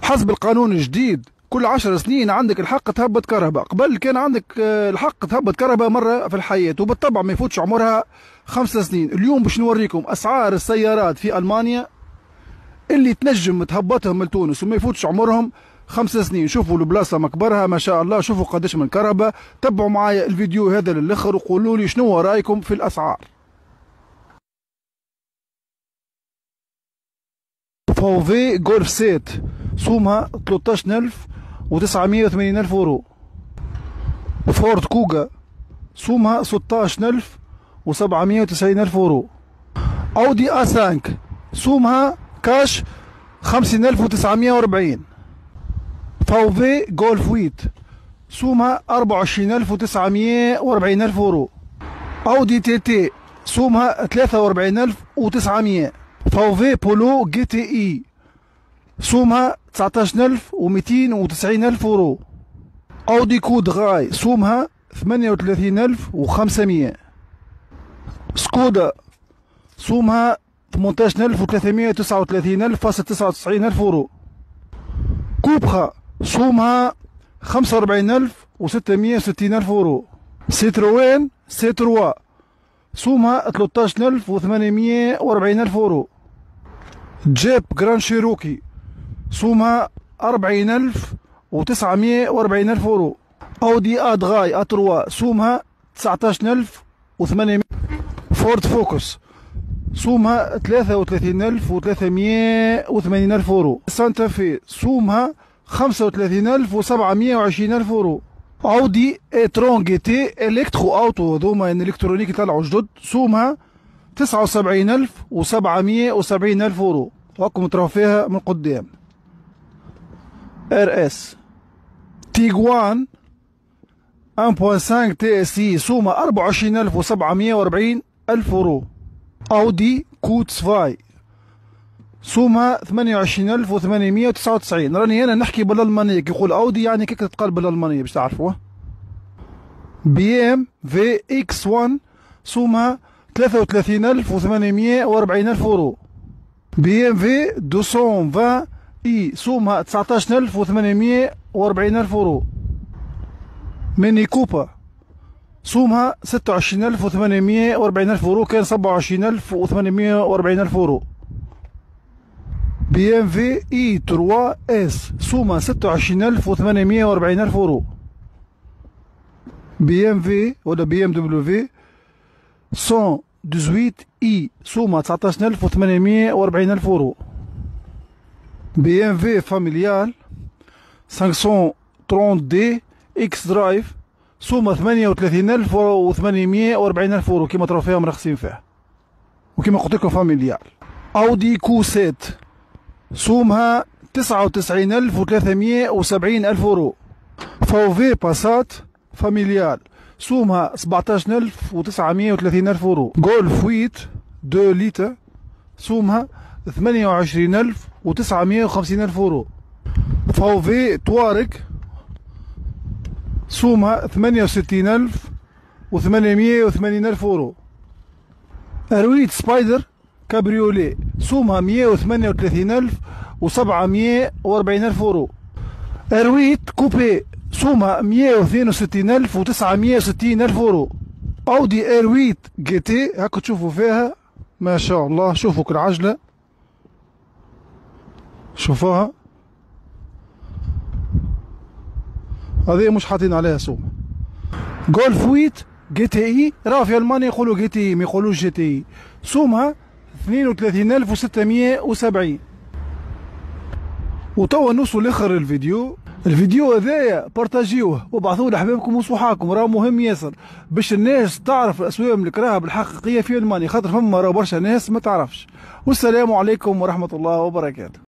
حسب القانون الجديد كل 10 سنين عندك الحق تهبط كهرباء. قبل كان عندك الحق تهبط كهرباء مرة في الحياة، وبالطبع ما يفوتش عمرها 5 سنين. اليوم باش نوريكم أسعار السيارات في ألمانيا اللي تنجم تهبطهم من تونس وما يفوتش عمرهم 5 سنين. شوفوا البلاصة مكبرها ما شاء الله، شوفوا قداش من كهرباء. تبعوا معايا الفيديو هذا للآخر وقولوا لي شنو رأيكم في الأسعار. فوفي جولف سيت سومها 13,980 يورو. فورد كوغا سومها 16,790 يورو. اودي A5 سومها كاش 50,940. فوفي جولف ويت سومها 24,940 يورو. اودي تي تي سومها 43,900. فوفي بولو جي تي اي سومها 19,290 يورو. اودي كود غاي سومها 38,500. سكودا سومها 18,339,99 يورو. كوبخا سومها 45,660 يورو. سيتروين سي 3 سومها 13,840 يورو. جيب جراند شيروكي سومها 40,940 يورو. اودي ادغاي A3 سومها 19,800. فورد فوكس سومها 33,380 يورو. سانتا في سومها 35,720 يورو. اودي اي ترون جي تي الكترو اوتو، هذوما الكترونيك يطلعوا جدد، سومها 79,770 يورو. وهاكم تراو فيها من قدام. ار اس تيغوان 1.5 تي اس اي سومها 24,740 يورو. اودي كوتس فاي سومها 28,899. راني انا نحكي بالالمانيه، كي يقول اودي يعني كيك تتقال بالالمانيه باش تعرفوها. بي ام في اكس 1 سومها 33,840 يورو. بي ام في 220 اي سومها 19,840 يورو. ميني كوبا سومها 26,840 يورو، كان 27,840 يورو. بي ام في اي 3 اس سومها 26,840 يورو. بي ام في ولا بي ام دبليو 118 اي سومها 19,840 يورو. بي ام في فاميليال 530 دي اكس درايف سومها 38,840 يورو، كيما تراو فيها مرخصين فيها وكيما قلت لكم فاميليال. اودي كو 7 سومها 99,370 يورو. فوفي باسات فاميليال سومها 17,930 يورو. جولف ويت 2 لتر سومها 28,950 يورو. فوفي توارك سومها 68,880 يورو. ارويد سبايدر كابريولي سومها 138,740 يورو. ارويد كوبي سومها 162,960 يورو. اودي ارويد جي تي هاكا تشوفوا فيها ما شاء الله. شوفوا العجلة شوفوها، هذه مش حاطين عليها سومة. جولف ويت جي تي اي راه في المانيا يقولوا جي تي اي ما يقولوش جي تي اي، سومها 32,670. وتوا نوصلوا لاخر الفيديو هذايا بارتاجيوه وابعثوه لحبابكم وصحاكم، راه مهم ياسر باش الناس تعرف الاسواق الكراهب الحقيقيه في المانيا، خاطر فما راه برشا ناس ما تعرفش. والسلام عليكم ورحمه الله وبركاته.